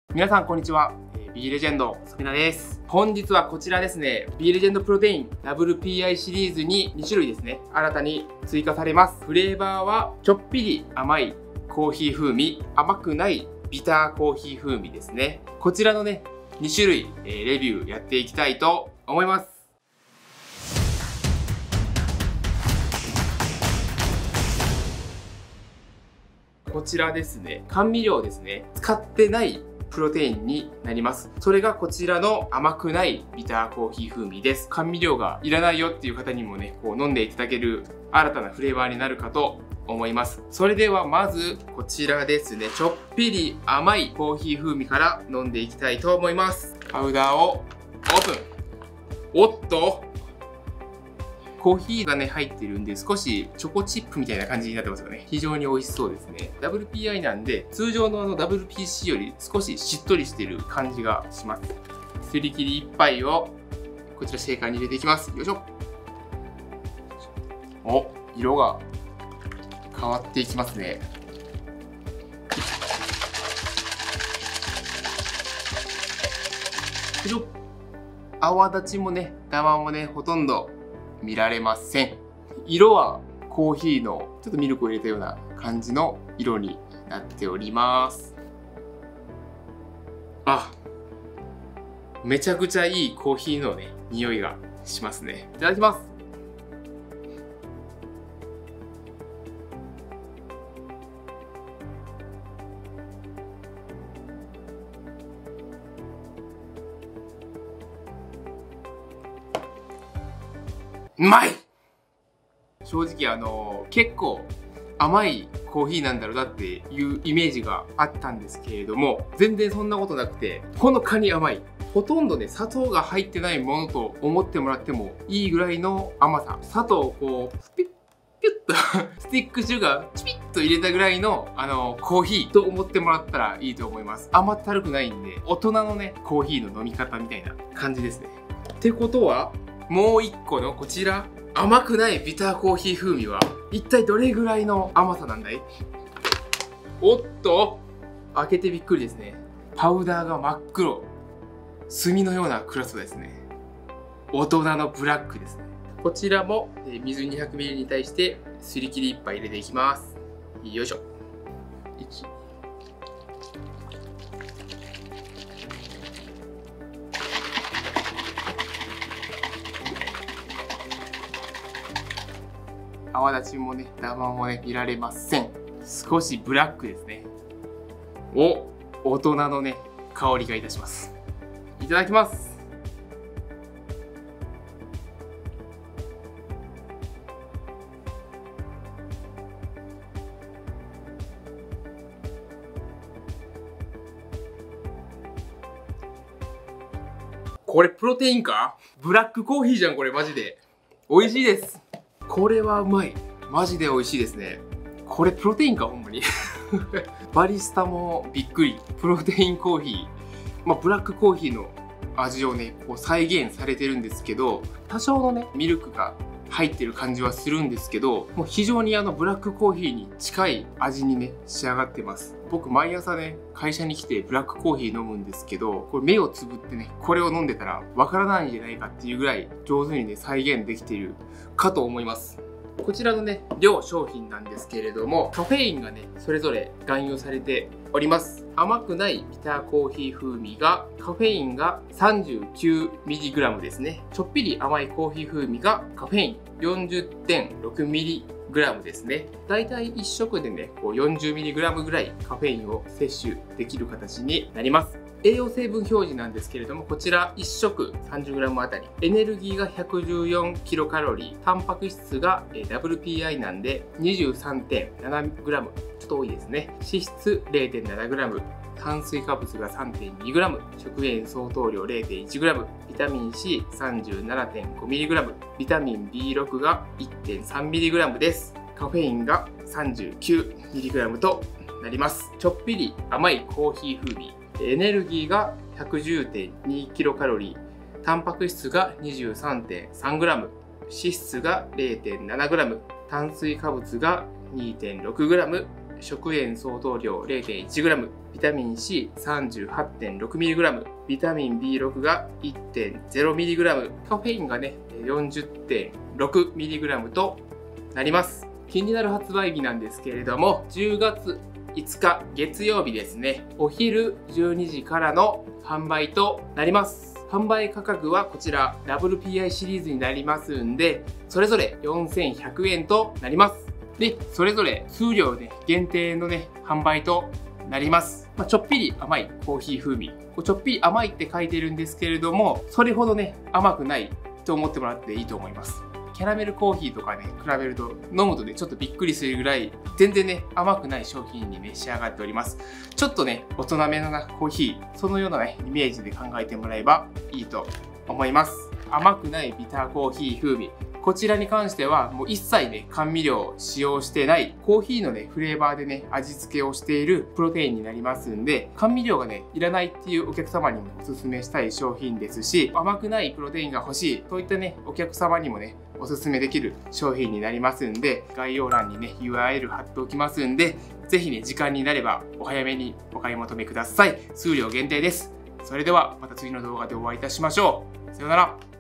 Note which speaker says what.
Speaker 1: 皆さんこんにちは。B レジェンドサミナです。本日はこちらですね、B レジェンドプロテイン WPI シリーズに2種類ですね、新たに追加されます。フレーバーはちょっぴり甘いコーヒー風味、甘くないビターコーヒー風味ですね。こちらのね、2種類、レビューやっていきたいと思います。こちらですね、甘味料ですね、使ってないプロテインになります。それがこちらの甘くないビターコーヒー風味です。甘味料がいらないよっていう方にもね、こう飲んでいただける新たなフレーバーになるかと思います。それではまずこちらですね、ちょっぴり甘いコーヒー風味から飲んでいきたいと思います。パウダーをオープン。おっと、コーヒーがね入ってるんで少しチョコチップみたいな感じになってますよね。非常に美味しそうですね。WPI なんで通常のWPC より少ししっとりしてる感じがします。すり切り1杯をこちらシェーカーに入れていきます。よいしょ。お、色が変わっていきますね。よいしょ。泡立ちもね、ダマもね、ほとんど見られません。色はコーヒーのちょっとミルクを入れたような感じの色になっております。あ、めちゃくちゃいいコーヒーのね匂いがしますね。いただきます。うまい。正直結構甘いコーヒーなんだろうなっていうイメージがあったんですけれども、全然そんなことなくてほのかに甘い。ほとんどね砂糖が入ってないものと思ってもらってもいいぐらいの甘さ。砂糖をこうピュッピュッとスティックシュガーチピッと入れたぐらいのコーヒーと思ってもらったらいいと思います。甘ったるくないんで大人のねコーヒーの飲み方みたいな感じですね。ってことはもう一個のこちら甘くないビターコーヒー風味は一体どれぐらいの甘さなんだい？おっと、開けてびっくりですね。パウダーが真っ黒、炭のような暗さですね。大人のブラックですね。こちらも水 200ml に対してすり切り1杯入れていきます。よいしょ。1泡立ちもね、ダマもね、見られません。少しブラックですね。お、大人のね、香りがいたします。いただきます。これプロテインか？ブラックコーヒーじゃん、これマジで。美味しいです。これはうまい。マジで美味しいですね。これプロテインか、ほんまに。バリスタもびっくり。プロテインコーヒー。ブラックコーヒーの味をね、こう再現されてるんですけど、多少のね、ミルクが入ってる感じはするんですけど、もう非常にブラックコーヒーに近い味にね、仕上がってます。僕毎朝ね、会社に来てブラックコーヒー飲むんですけど、これ目をつぶってね、これを飲んでたらわからないんじゃないかっていうぐらい上手にね、再現できているかと思います。こちらのね、両商品なんですけれども、カフェインがね、それぞれ含有されております。甘くないビターコーヒー風味が、カフェインが 39mg ですね。ちょっぴり甘いコーヒー風味がカフェイン 40.6mg ですね。だいたい1食でね、こう 40mg ぐらいカフェインを摂取できる形になります。栄養成分表示なんですけれども、こちら1食 30g あたり、エネルギーが 114kcal、タンパク質が WPI なんで 23.7g、ちょっと多いですね。脂質 0.7g、炭水化物が 3.2g、食塩相当量 0.1g、ビタミン C37.5mg、ビタミン B6 が 1.3mg です。カフェインが 39mg となります。ちょっぴり甘いコーヒー風味。エネルギーが 110.2kcal、タンパク質が 23.3g、脂質が 0.7g、炭水化物が 2.6g、 食塩相当量 0.1g、ビタミン C38.6mg、ビタミン B6 が 1.0mg、カフェインがね 40.6mg となります。気になる発売日なんですけれども、10月5日月曜日ですね、お昼12時からの販売となります。販売価格はこちら WPI シリーズになりますんで、それぞれ4100円となります。で、それぞれ数量ね、限定のね、販売となります。ちょっぴり甘いコーヒー風味。ちょっぴり甘いって書いてるんですけれども、それほどね、甘くないと思ってもらっていいと思います。キャラメルコーヒーとかね、比べると飲むとね、ちょっとびっくりするぐらい、全然ね、甘くない商品にね、仕上がっております。ちょっとね、大人めのなコーヒー、そのようなね、イメージで考えてもらえばいいと思います。甘くないビターコーヒー風味。こちらに関してはもう一切ね、甘味料を使用してないコーヒーのね、フレーバーでね、味付けをしているプロテインになりますんで、甘味料がね、いらないっていうお客様にもおすすめしたい商品ですし、甘くないプロテインが欲しいといったね、お客様にもね、おすすめできる商品になりますんで、概要欄にね、URL 貼っておきますんで、ぜひね、時間になればお早めにお買い求めください。数量限定です。それではまた次の動画でお会いいたしましょう。さようなら。